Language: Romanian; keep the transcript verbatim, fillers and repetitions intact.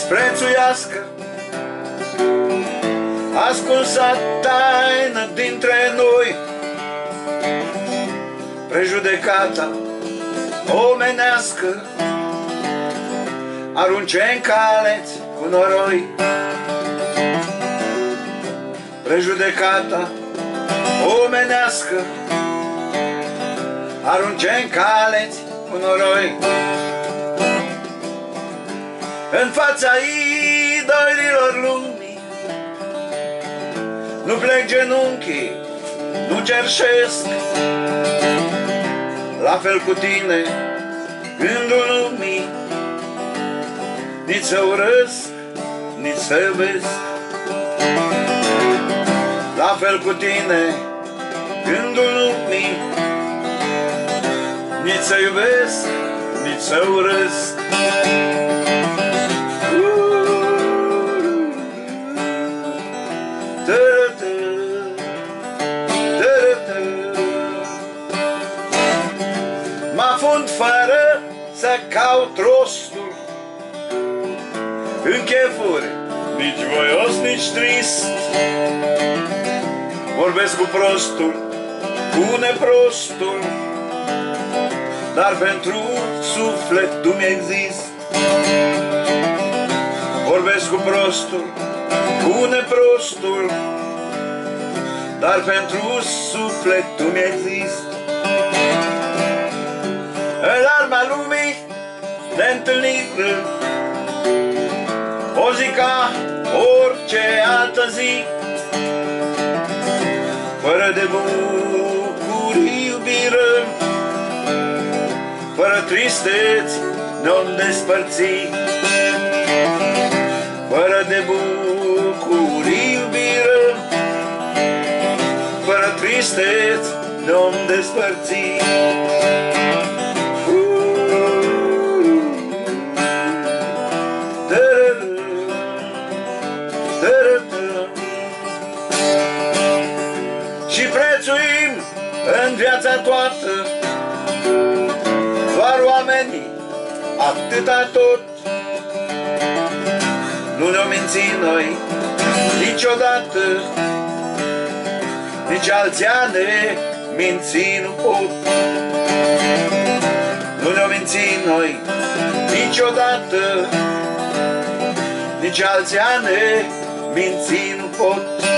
disprețuiască ascunsa taină dintre noi, prejudecata omenească arunce în caleți cu noroi. Prejudecata omenească arunce în caleți cu noroi. În fața idolilor lumii nu plec genunchii, nu cerșesc. La fel cu tine, gândul lumii, nici să urăsc, nici să iubesc. La fel cu tine, gândul lumii, nici să iubesc, nici să urăsc. Mă afund fără să caut rostul în chefuri, nici voios, nici trist. Vorbesc cu prostul, cu neprostul, dar pentru suflet tu mi-exist. Vorbesc cu prostul, cu neprostul, dar pentru suflet tu mi-exist. În arma lumii de întâlnire, o zi ca orice altă zi, fără de bucurii, iubire, fără tristeți ne-om despărți. Fără de bucurii, iubire, fără tristeți ne-om despărți. Și prețuim în viața toată doar oamenii, atâta tot. Nu ne-o mințim noi niciodată, nici alții ne minți nu pot. Nu ne-o mințim noi niciodată, nici alții ne minți nu pot.